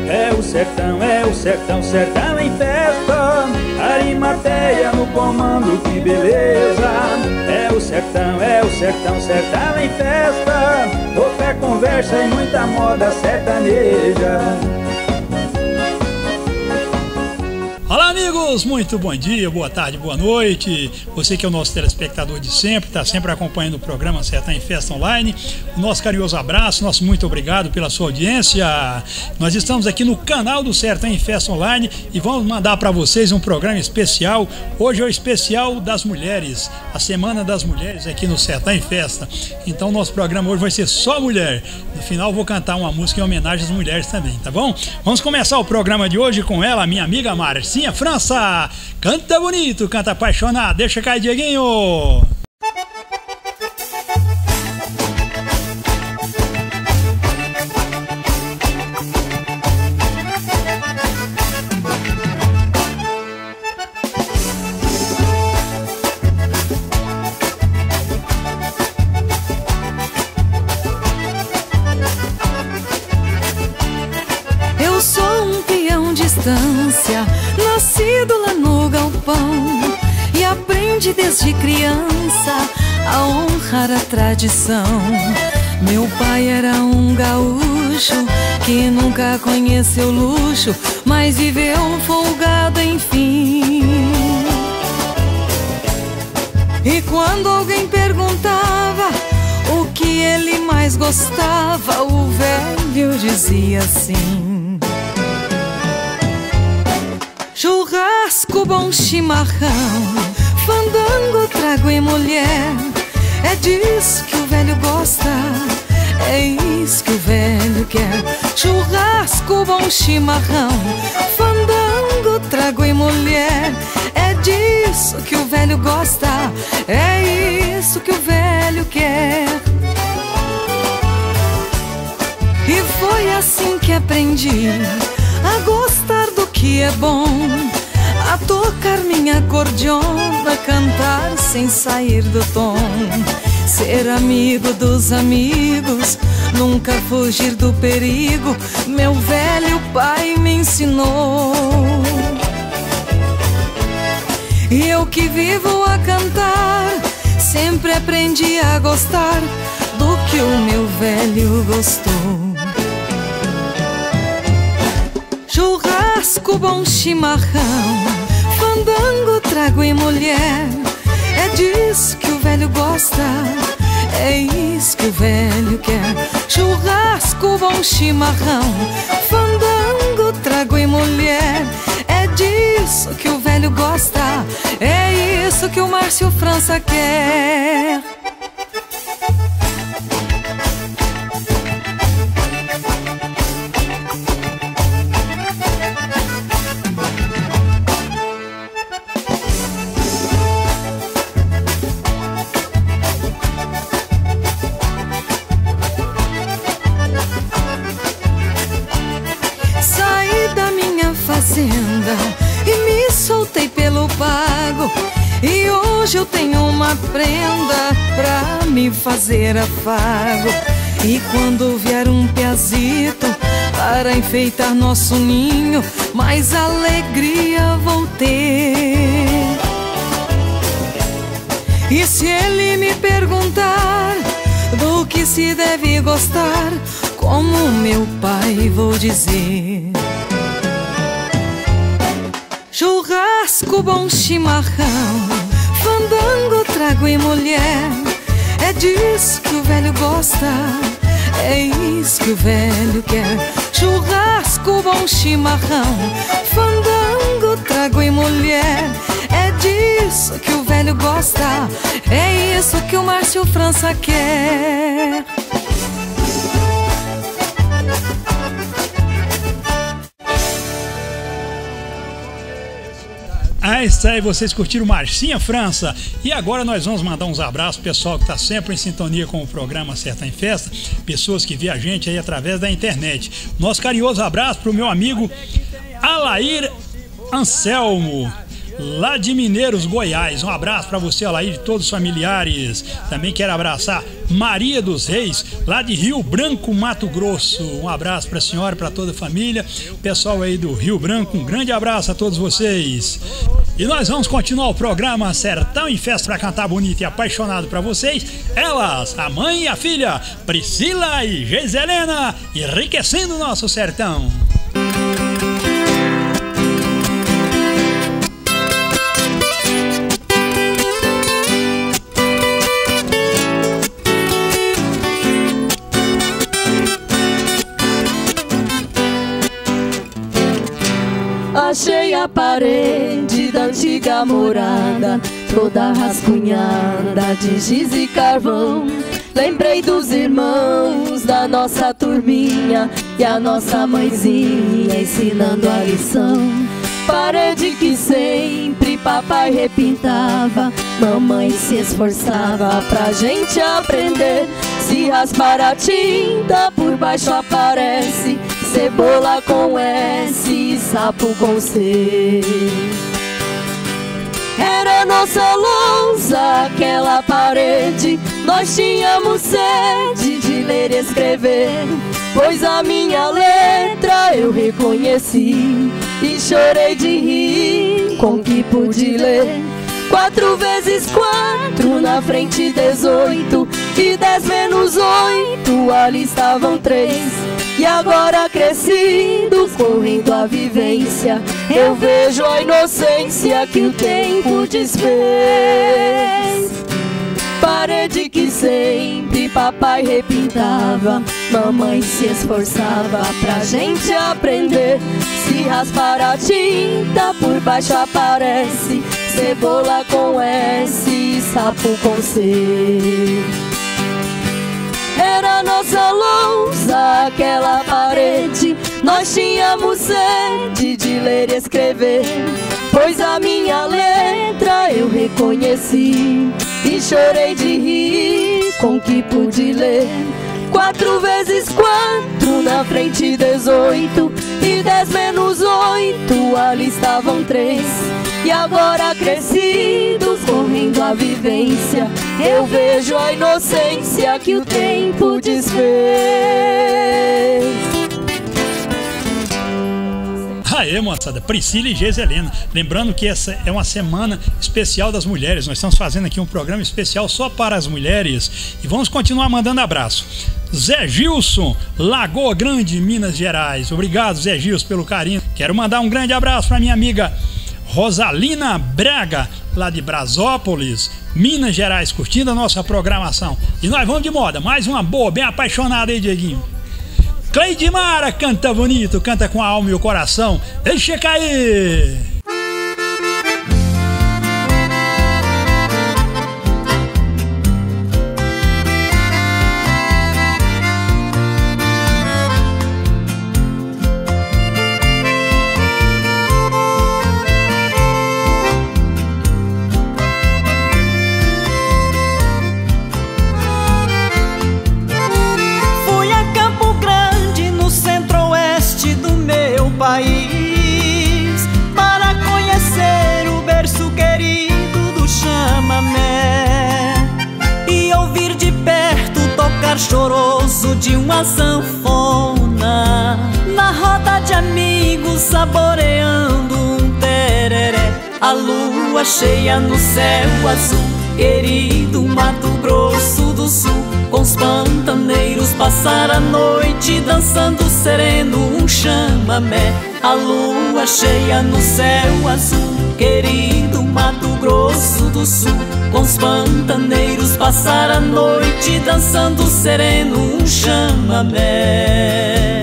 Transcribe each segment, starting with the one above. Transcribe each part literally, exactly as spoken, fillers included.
É o sertão, é o sertão, sertão em festa. Arimateia no comando, que beleza. É o sertão, é o sertão, sertão em festa. Pouca conversa e muita moda sertaneja. Olá amigos, muito bom dia, boa tarde, boa noite. Você que é o nosso telespectador de sempre, está sempre acompanhando o programa Sertão em Festa Online. O nosso carinhoso abraço, nosso muito obrigado pela sua audiência. Nós estamos aqui no canal do Sertão em Festa Online e vamos mandar para vocês um programa especial. Hoje é o especial das mulheres, a Semana das Mulheres aqui no Sertão em Festa. Então o nosso programa hoje vai ser só mulher. No final eu vou cantar uma música em homenagem às mulheres também, tá bom? Vamos começar o programa de hoje com ela, minha amiga Marcinha França. Canta bonito, canta apaixonado. Deixa cair, Dieguinho. Eu sou um peão de estância, nascido lá no galpão, e aprendi desde criança a honrar a tradição. Meu pai era um gaúcho que nunca conheceu luxo, mas viveu folgado enfim. E quando alguém perguntava o que ele mais gostava, o velho dizia assim: churrasco, bom chimarrão, fandango, trago e mulher. É disso que o velho gosta, é isso que o velho quer. Churrasco, bom chimarrão, fandango, trago e mulher. É disso que o velho gosta, é isso que o velho quer. E foi assim que aprendi a gostar do que é bom, a tocar minha cordiona, cantar sem sair do tom, ser amigo dos amigos, nunca fugir do perigo. Meu velho pai me ensinou, e eu que vivo a cantar, sempre aprendi a gostar do que o meu velho gostou. Churrasco, bom chimarrão, fandango, trago e mulher. É disso que o velho gosta, é isso que o velho quer. Churrasco, bom chimarrão, fandango, trago e mulher. É disso que o velho gosta, é isso que o Márcio França quer. E me soltei pelo pago, e hoje eu tenho uma prenda pra me fazer afago. E quando vier um piazito para enfeitar nosso ninho, mais alegria vou ter. E se ele me perguntar do que se deve gostar, como meu pai vou dizer: churrasco, bom chimarrão, fandango, trago e mulher. É disso que o velho gosta, é isso que o velho quer. Churrasco, bom chimarrão, fandango, trago e mulher. É disso que o velho gosta, é isso que o Márcio França quer. É isso aí, vocês curtiram Marcinha França. E agora nós vamos mandar uns abraços pro pessoal que está sempre em sintonia com o programa Sertão em Festa, pessoas que vê a gente aí através da internet. Nosso carinhoso abraço pro meu amigo Alair Anselmo, lá de Mineiros, Goiás. Um abraço para você, Alair, e todos os familiares. Também quero abraçar Maria dos Reis, lá de Rio Branco, Mato Grosso. Um abraço para a senhora e para toda a família. Pessoal aí do Rio Branco, um grande abraço a todos vocês. E nós vamos continuar o programa Sertão em Festa para cantar bonito e apaixonado para vocês. Elas, a mãe e a filha, Priscila e Geiselena, enriquecendo o nosso sertão. Achei a parede da antiga morada, toda rascunhada de giz e carvão. Lembrei dos irmãos da nossa turminha e a nossa mãezinha ensinando a lição. Parede que sempre papai repintava, mamãe se esforçava pra gente aprender. Se raspar a tinta por baixo aparece cebola com S e sapo com C. Era nossa lousa aquela parede, nós tínhamos sede de ler e escrever, pois a minha letra eu reconheci e chorei de rir com o que pude ler. Quatro vezes quatro, na frente dezoito, e dez menos oito, ali estavam três. E agora crescidos, correndo a vivência, eu vejo a inocência que o tempo desfez. Parede que sempre papai repintava, mamãe se esforçava pra gente aprender. Se raspar a tinta por baixo aparece cebola com S e sapo com C. Era nossa lousa aquela parede, nós tínhamos sede de ler e escrever, pois a minha letra eu reconheci e chorei de rir com o que pude ler. Quatro vezes quatro, na frente dezoito, e dez menos oito, ali estavam três. E agora crescidos, correndo a vivência, eu vejo a inocência que o tempo desfez. Aê, moçada, Priscila e Geiselena. Lembrando que essa é uma semana especial das mulheres. Nós estamos fazendo aqui um programa especial só para as mulheres. E vamos continuar mandando abraço. Zé Gilson, Lagoa Grande, Minas Gerais. Obrigado, Zé Gilson, pelo carinho. Quero mandar um grande abraço para minha amiga Rosalina Braga, lá de Brasópolis, Minas Gerais, curtindo a nossa programação. E nós vamos de moda, mais uma boa, bem apaixonada aí, Dieguinho. Cleidimara canta bonito, canta com a alma e o coração. Deixa cair! País, para conhecer o berço querido do chamamé e ouvir de perto tocar choroso de uma sanfona, na roda de amigos saboreando um tereré. A lua cheia no céu azul, querido Mato Grosso do Sul, com os pantaneiros passar a noite dançando sereno um chamamé. A lua cheia no céu azul, querido Mato Grosso do Sul, com os pantaneiros passar a noite dançando sereno um chamamé.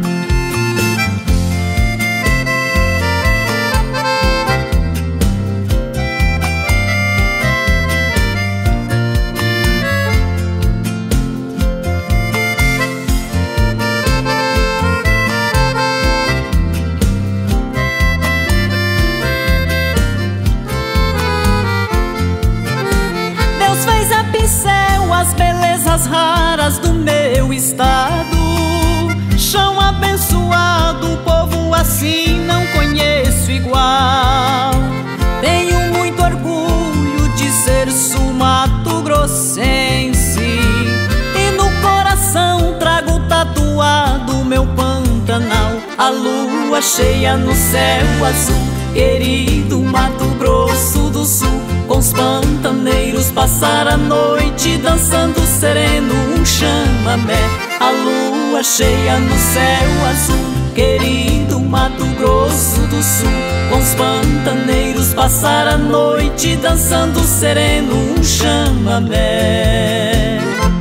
As belezas raras do meu estado, chão abençoado, povo assim não conheço igual. lua cheia no céu azul, querido Mato Grosso do Sul. Com os pantaneiros passar a noite dançando sereno um chamamé. A lua cheia no céu azul, querido Mato Grosso do Sul. Com os pantaneiros passar a noite dançando sereno um chamamé.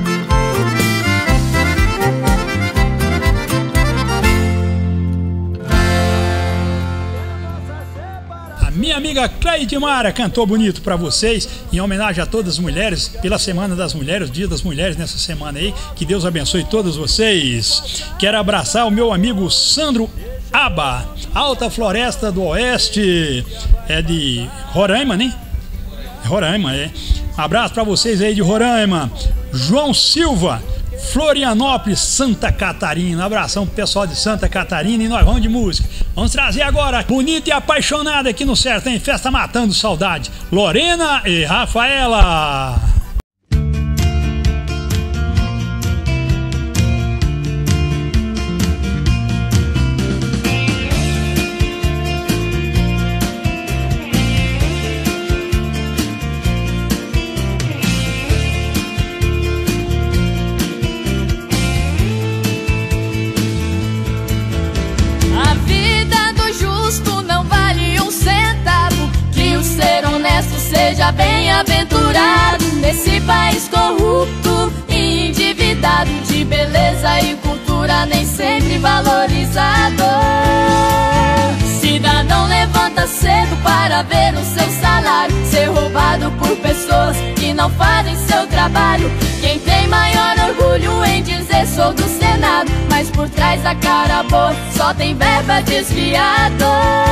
Minha amiga Cleide Mara cantou bonito pra vocês, em homenagem a todas as mulheres, pela Semana das Mulheres, Dia das Mulheres nessa semana aí. Que Deus abençoe todos vocês. Quero abraçar o meu amigo Sandro Aba, Alta Floresta do Oeste, é de Roraima, né? Roraima, é. Um abraço pra vocês aí de Roraima. João Silva, Florianópolis, Santa Catarina. Abração pro pessoal de Santa Catarina e nós vamos de música. Vamos trazer agora, bonita e apaixonada aqui no Sertão em Festa, matando saudade, Lorena e Rafaela. Seja bem-aventurado nesse país corrupto e endividado, de beleza e cultura nem sempre valorizado. Cidadão, levanta cedo para ver o seu salário ser roubado por pessoas que não fazem seu trabalho. Quem tem maior orgulho em dizer sou do Senado, mas por trás da cara boa só tem verba desviada.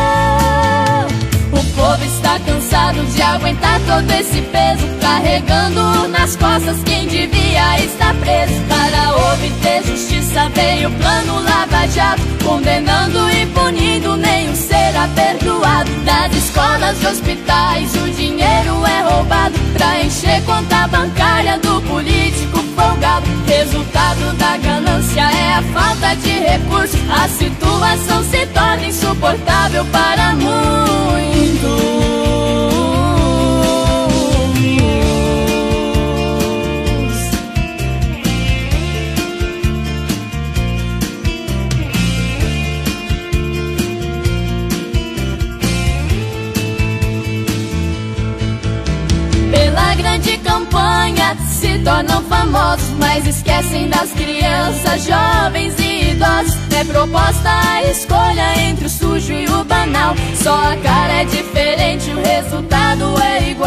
O povo está cansado de aguentar todo esse peso, carregando nas costas quem devia estar preso. Para obter justiça veio o plano Lava Jato, condenando e punindo, nenhum será perdoado. Das escolas e hospitais o dinheiro é roubado pra encher conta bancária do político folgado. Resultado da ganância é a falta de recursos, a situação se torna insuportável para muitos. Pela grande campanha se tornam famosos, mas esquecem das crianças, jovens e idosos. É proposta a escolha entre o sujo e o banal, só a cara é diferente, o resultado é igual.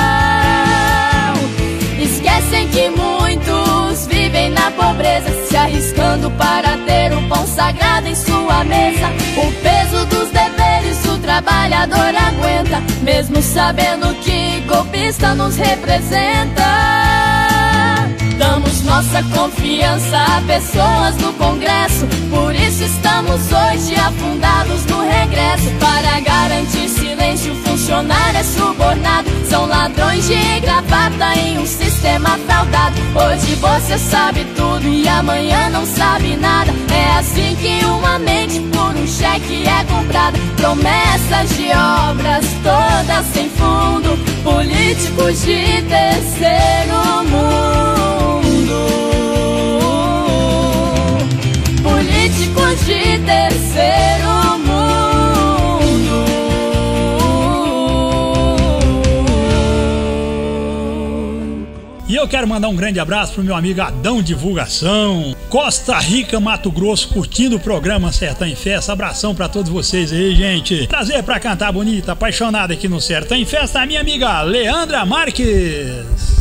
Esquecem que muitos vivem na pobreza, se arriscando para ter o pão sagrado em sua mesa. O peso dos deveres o trabalhador aguenta, mesmo sabendo que golpista nos representa. Damos nossa confiança a pessoas no Congresso, por isso estamos hoje afundados no regresso. Para garantir silêncio, o funcionário é subornado, são ladrões de gravata em um sistema fraudado. Hoje você sabe tudo e amanhã não sabe nada, é assim que uma mente por um cheque é comprada. Promessas de obras todas sem fundo, políticos de terceiro mundo. Políticos de terceiro mundo. E eu quero mandar um grande abraço pro meu amigo Adão Divulgação, Costa Rica, Mato Grosso, curtindo o programa Sertão em Festa. Abração pra todos vocês aí, gente. Prazer pra cantar bonita, apaixonada aqui no Sertão em Festa, a minha amiga Leandra Marques.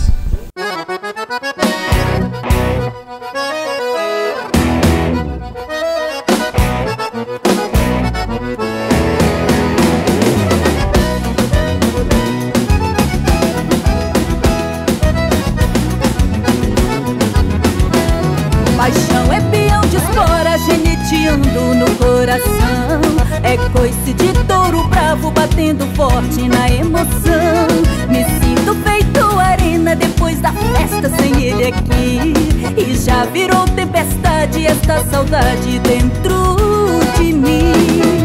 Paixão é peão de espora geneteando no coração, é coice de touro bravo batendo forte na emoção. Me sinto feito arena depois da festa sem ele aqui, e já virou tempestade esta saudade dentro de mim.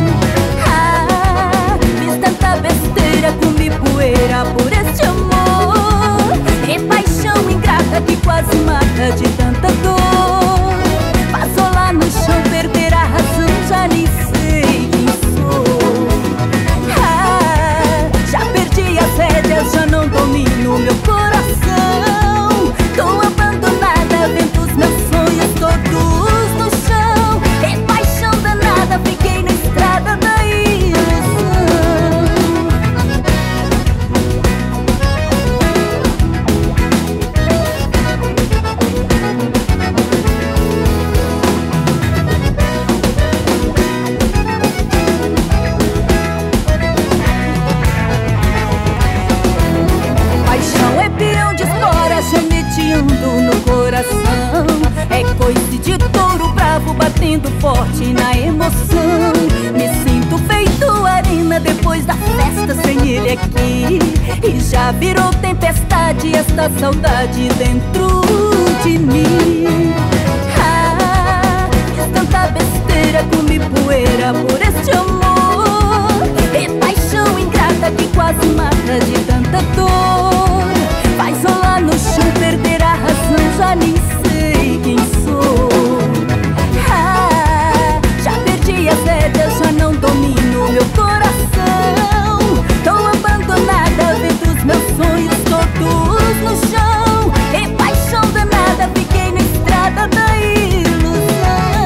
já virou tempestade esta saudade dentro de mim. Ah, fiz tanta besteira, comi poeira por este amor, e paixão ingrata que quase mata de tanta dor. Faz rolar no chão, perder a razão, já nem sei quem sou. Ah, já perdi as rédeas, já não domino meu coração. Tô abandonada, vendo os meus sonhos todos no chão. Em paixão danada, fiquei na estrada da ilusão.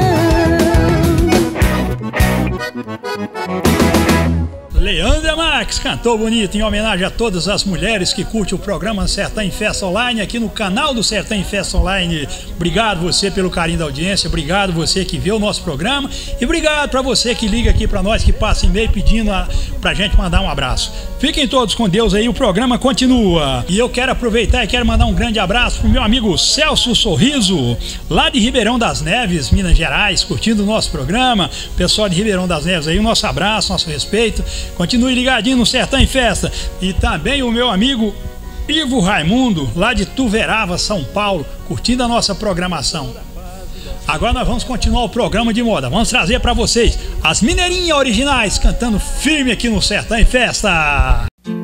Leandra Marques cantou bonito em homenagem a todas as mulheres que curtem o programa Sertão em Festa Online aqui no canal do Sertão em Festa Online. Obrigado você pelo carinho da audiência, obrigado você que vê o nosso programa e obrigado para você que liga aqui para nós, que passa e-mail pedindo a, pra gente mandar um abraço. Fiquem todos com Deus aí, o programa continua. E eu quero aproveitar e quero mandar um grande abraço pro meu amigo Celso Sorriso, lá de Ribeirão das Neves, Minas Gerais, curtindo o nosso programa. Pessoal de Ribeirão das Neves aí, o nosso abraço, nosso respeito. Continue ligadinho no Sertão em Festa. E também o meu amigo Ivo Raimundo, lá de Tuverava, São Paulo, curtindo a nossa programação. Agora nós vamos continuar o programa de moda. Vamos trazer para vocês as mineirinhas originais cantando firme aqui no Sertão em Festa.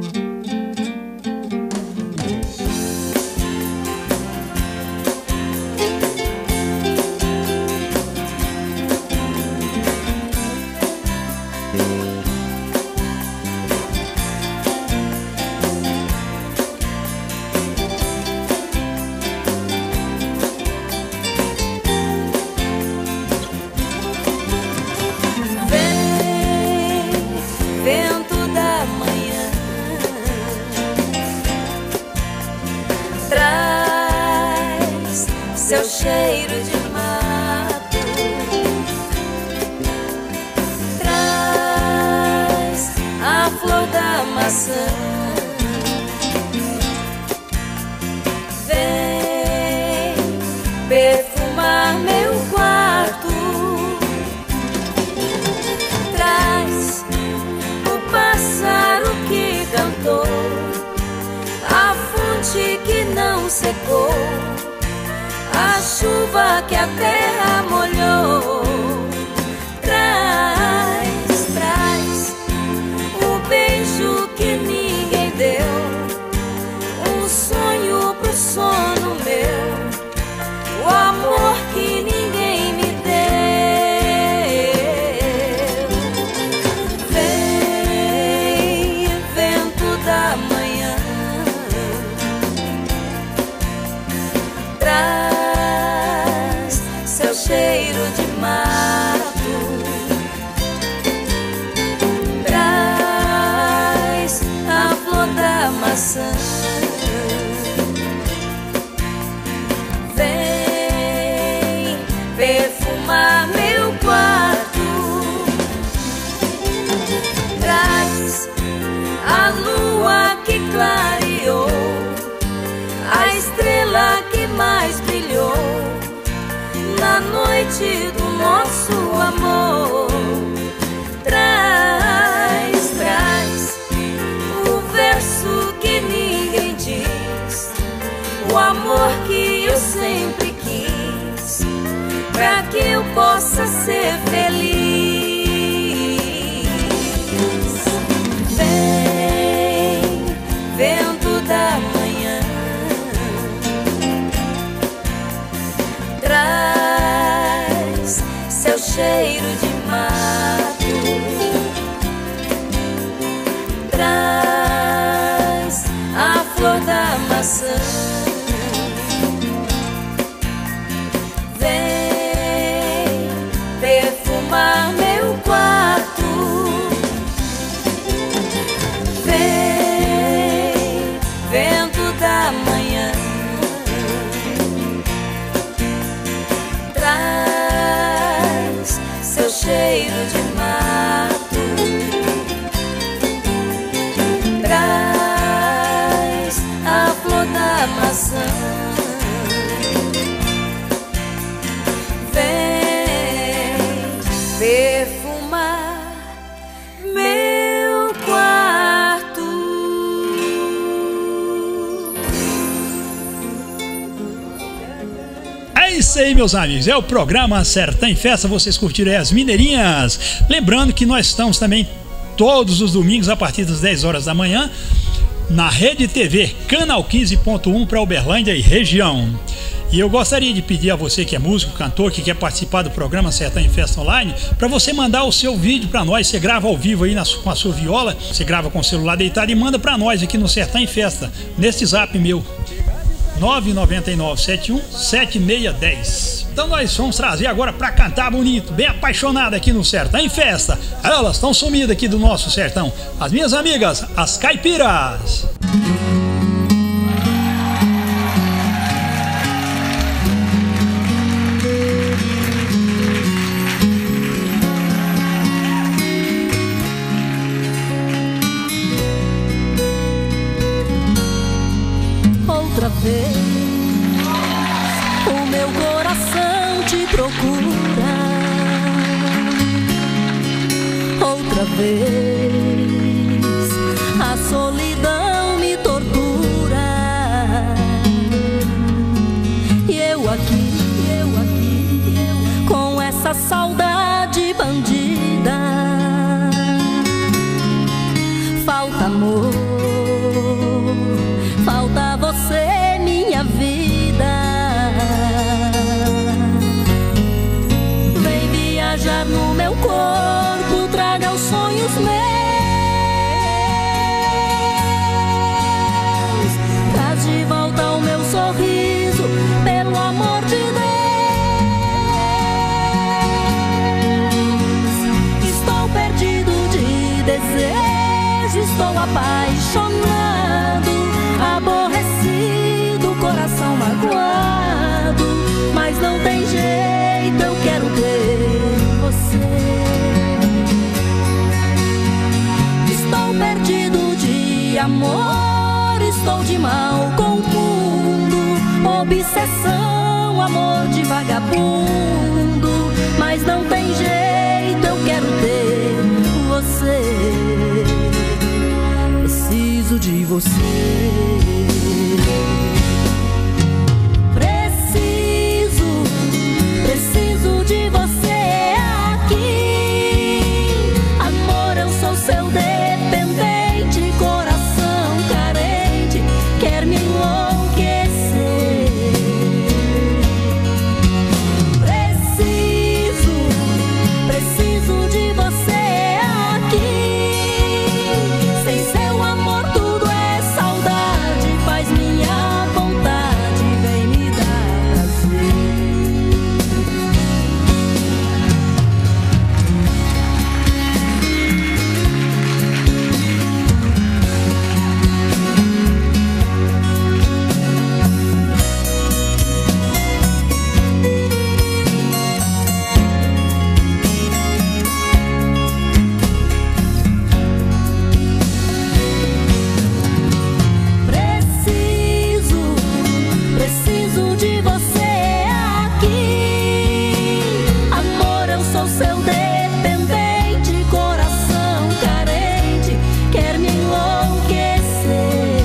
Seu cheiro de mato traz a flor da maçã. Vem perfumar meu quarto. Traz o pássaro que cantou, a fonte que não secou, a chuva que a terra molhou. Traz, traz o beijo que ninguém deu, um sonho pro sono meu, o amor que ninguém me deu. Vem, vento da manhã, traz seu isso aí, meus amigos, é o programa Sertão em Festa. Vocês curtiram aí as mineirinhas. Lembrando que nós estamos também todos os domingos a partir das dez horas da manhã na Rede T V, canal quinze ponto um para Uberlândia e região. E eu gostaria de pedir a você que é músico, cantor, que quer participar do programa Sertão em Festa Online, para você mandar o seu vídeo para nós. Você grava ao vivo aí na, com a sua viola, você grava com o celular deitado e manda para nós aqui no Sertão em Festa, nesse zap meu, nove nove nove sete um sete seis um zero. Então nós vamos trazer agora para cantar bonito, bem apaixonada aqui no Sertão em Festa. Elas estão sumidas aqui do nosso sertão, as minhas amigas, as caipiras. Outra vez o meu coração te procura, outra vez a solidão me tortura, e eu aqui, eu aqui, eu com essa saudade bandida. Falta amor, falta você, minha vida. Vem viajar no meu corpo, traga os sonhos meus, traz de volta o meu sorriso, pelo amor de Deus. Estou perdido de desejo, estou apaixonado, aborrecido, coração magoado, mas não tem jeito, eu quero ter você. Estou perdido de amor, estou de mal com o mundo, obsessão, amor de vagabundo, mas não tem jeito, eu quero ter você. Preciso de você. Preciso, preciso de você aqui. Amor, eu sou seu dependente, coração carente, quer me enlouquecer. Preciso, preciso de você aqui. Sem seu amor tudo é saudade, faz minha vontade, vem me dar prazer. Preciso, preciso de você aqui. Amor, eu sou seu dependente, coração carente, quer me enlouquecer.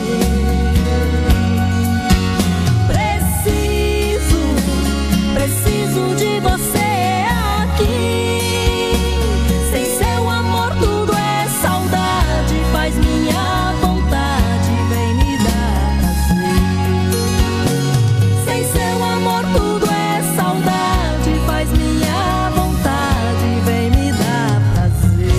Preciso, preciso de você aqui. Sem seu amor tudo é saudade, faz minha vontade, vem me dar prazer. Sem seu amor tudo é saudade, faz minha vontade, vem me dar prazer.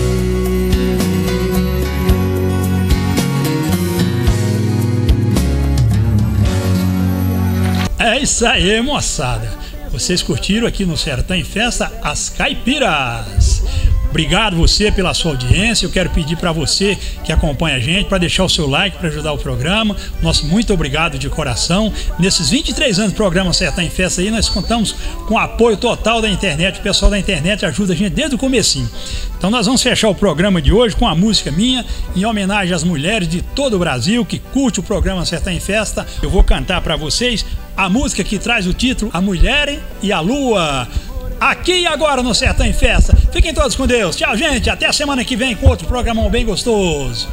É isso aí, moçada. Vocês curtiram aqui no Sertão em Festa as caipiras. Obrigado você pela sua audiência. Eu quero pedir para você que acompanha a gente para deixar o seu like para ajudar o programa. Nosso muito obrigado de coração. Nesses vinte e três anos do programa Sertão em Festa aí, nós contamos com o apoio total da internet. O pessoal da internet ajuda a gente desde o comecinho. Então nós vamos fechar o programa de hoje com a música minha em homenagem às mulheres de todo o Brasil que curte o programa Sertão em Festa. Eu vou cantar para vocês a música que traz o título A Mulher e a Lua. Aqui e agora no Sertão em Festa. Fiquem todos com Deus. Tchau, gente. Até a semana que vem com outro programão bem gostoso.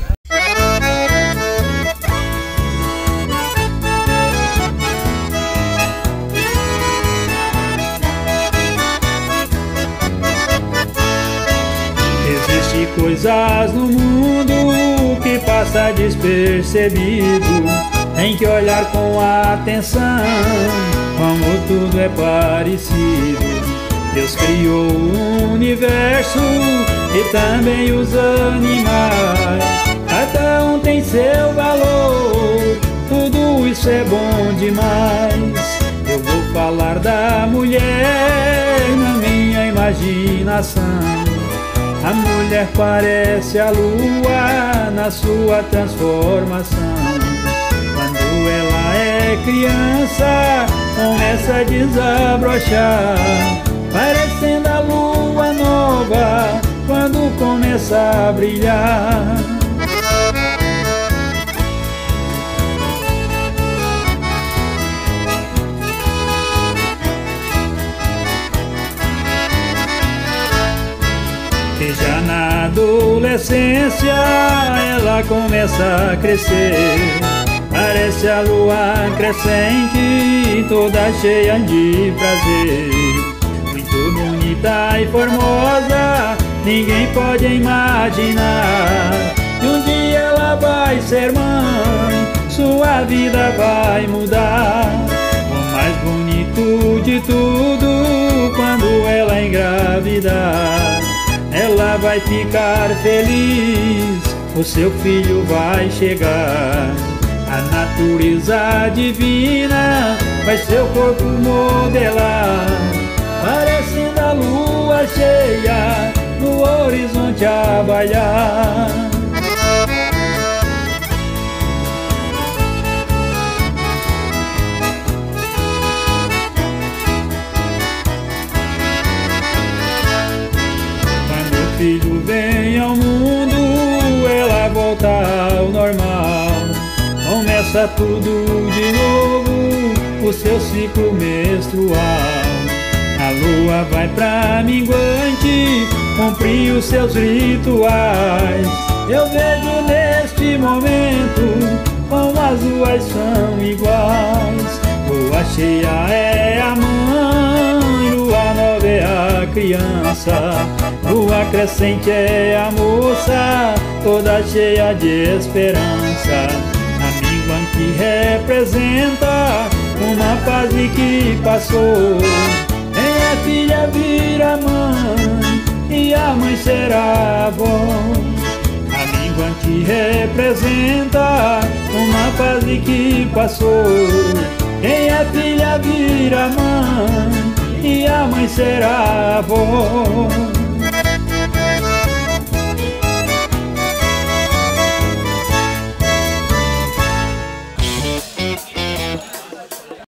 Existe coisas no mundo que passa despercebido. Tem que olhar com atenção, como tudo é parecido. Deus criou o universo e também os animais. Cada um tem seu valor, tudo isso é bom demais. Eu vou falar da mulher na minha imaginação. A mulher parece a lua na sua transformação. Quando ela é criança, começa a desabrochar, parecendo a lua nova quando começa a brilhar. E já na adolescência ela começa a crescer, parece a lua crescente, toda cheia de prazer. Muito bonita e formosa, ninguém pode imaginar que um dia ela vai ser mãe, sua vida vai mudar. O mais bonito de tudo, quando ela engravidar, ela vai ficar feliz, o seu filho vai chegar. A natureza divina vai seu corpo modelar, parecendo a lua cheia no horizonte a bailar. Quando o filho vem ao mundo, ela volta ao normal. Começa tudo de novo, o seu ciclo menstrual. A lua vai pra minguante, cumprir os seus rituais. Eu vejo neste momento como as luas são iguais. Lua cheia é a mãe, lua nova é a criança. Lua crescente é a moça, toda cheia de esperança. Que representa uma fase que passou. Quem é filha vira mãe e a mãe será avó. A língua que representa uma fase que passou. Quem é filha vira mãe e a mãe será avó.